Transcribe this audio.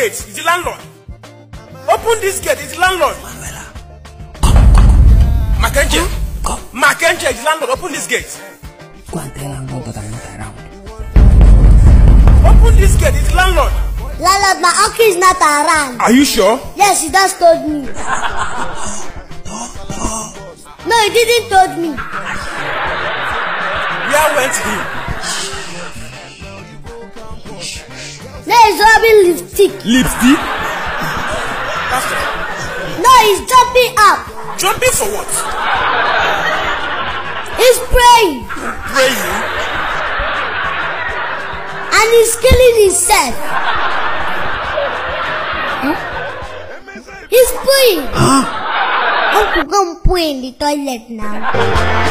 gate. It's the landlord. Open this gate. It's the landlord. Mackenzie. Mackenzie, it's the landlord. Open this gate. Go and tell landlord that I'm not around. Open this gate. It's the landlord. Landlord, my uncle is not around. Are you sure? Yes, he just told me. No, he didn't told me. Where went he? No, he's rubbing lipstick. Lipstick? No, he's jumping up. Jumping for what? He's praying. Praying? And he's killing himself. He's praying. Uncle, go and pray in the toilet now.